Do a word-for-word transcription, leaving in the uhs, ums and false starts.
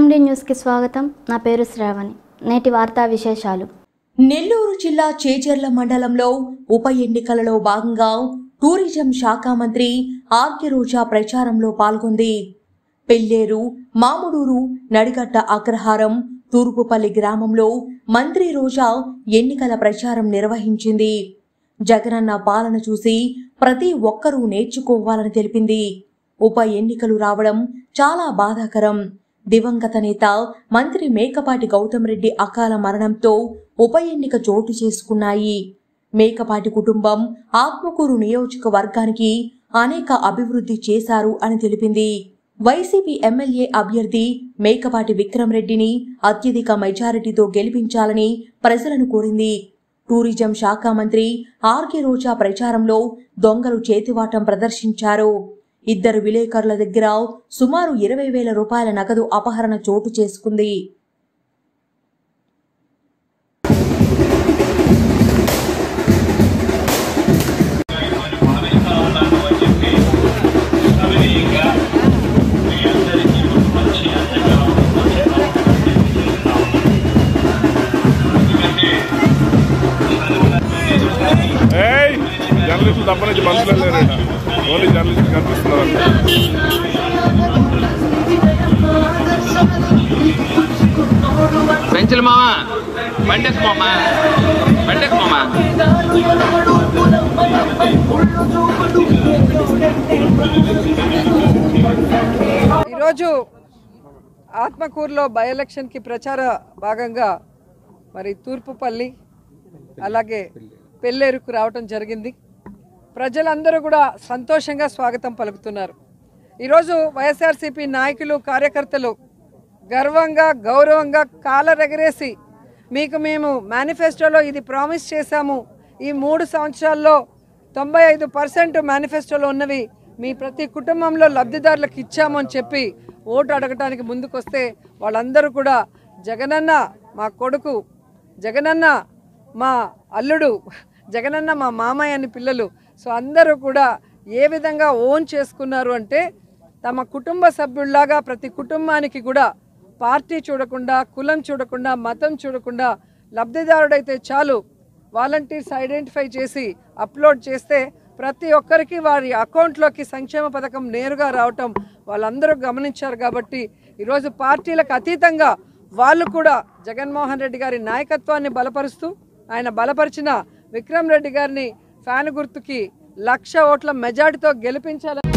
SMD news కి స్వాగతం। నా పేరు శ్రావణి। నేటి వార్తా విశేషాలు। నెల్లూరు జిల్లా చేజర్ల మండలంలో ఉప ఎన్నికలలో భాగంగా టూరిజం శాఖ మంత్రి ఆర్కే రోజా ప్రచారంలో పాల్గొంది। పెళ్లేరు, మాముడూరు, నడిగట్ట అగ్రహారం, తూర్పుపల్లి గ్రామంలో మంత్రి రోజా ఎన్నికల ప్రచారం నిర్వహించింది। జగనన్న పాలన చూసి ప్రతి ఒక్కరూ నేర్చుకోవాలని తెలిపింది। ఉప ఎన్నికలు రావడం చాలా బాధాకరం। దివంగత నేత మంత్రి మేకపాటి గౌతమ్ రెడ్డి అకాల మరణంతో ఉప ఎన్నిక చోటు చేసుకున్నాయి। మేకపాటి కుటుంబం ఆత్మకూరు నియోజకవర్గానికి అనేక అభివృద్ధి చేశారు అని తెలిపింది। వైసీపీ ఎమ్మెల్యే అభ్యర్థి మేకపాటి విక్రమ్ రెడ్డిని అత్యధిక మెజారిటీతో గెలిపించాలని ప్రజలను కోరింది। టూరిజం శాఖ మంత్రి ఆర్కే రోజా ప్రచారంలో దొంగలు చేతివాటం ప్రదర్శించారు। ఇద్దరు విలేకరుల దగ్గర సుమారు ఇరవై వేల రూపాయల నగదు అపహరణ చోటు చేసుకుంది। జర్నలిస్టులు తప్ప నుంచి మనుషులు లేరంట, ఓన్లీ జర్నలిస్టులు కనిపిస్తున్నారు। పెంచలు మామా బండెక్కు మామా బండెక్కు మామా ఈరోజు ఆత్మకూరులో బై ఎలక్షన్కి ప్రచార భాగంగా మరి తూర్పుపల్లి అలాగే పెళ్లేరుకు రావటం జరిగింది। ప్రజలందరూ కూడా సంతోషంగా స్వాగతం పలుకుతున్నారు। ఈరోజు వైఎస్ఆర్సీపీ నాయకులు కార్యకర్తలు గర్వంగా గౌరవంగా కాలరెగరేసి మీకు మేము మేనిఫెస్టోలో ఇది ప్రామిస్ చేశాము, ఈ మూడు సంవత్సరాల్లో తొంభై ఐదు పర్సెంట్ మేనిఫెస్టోలో ఉన్నవి మీ ప్రతి కుటుంబంలో లబ్ధిదారులకు ఇచ్చాము అని చెప్పి ఓటు అడగటానికి ముందుకొస్తే వాళ్ళందరూ కూడా జగనన్న మా కొడుకు, జగనన్న మా అల్లుడు, జగనన్న మా మామయ్య అని పిల్లలు సో అందరూ కూడా ఏ విధంగా ఓన్ చేసుకున్నారు అంటే తమ కుటుంబ సభ్యుల్లాగా ప్రతి కుటుంబానికి కూడా పార్టీ చూడకుండా, కులం చూడకుండా, మతం చూడకుండా లబ్ధిదారుడైతే చాలు వాలంటీర్స్ ఐడెంటిఫై చేసి అప్లోడ్ చేస్తే ప్రతి ఒక్కరికి వారి అకౌంట్లోకి సంక్షేమ పథకం నేరుగా రావటం వాళ్ళందరూ గమనించారు। కాబట్టి ఈరోజు పార్టీలకు అతీతంగా వాళ్ళు కూడా జగన్మోహన్ రెడ్డి గారి నాయకత్వాన్ని బలపరుస్తూ ఆయన బలపరిచిన విక్రమ్ రెడ్డి గారిని ఫ్యాన్ గుర్తుకి లక్ష ఓట్ల మెజార్టీతో గెలిపించాలని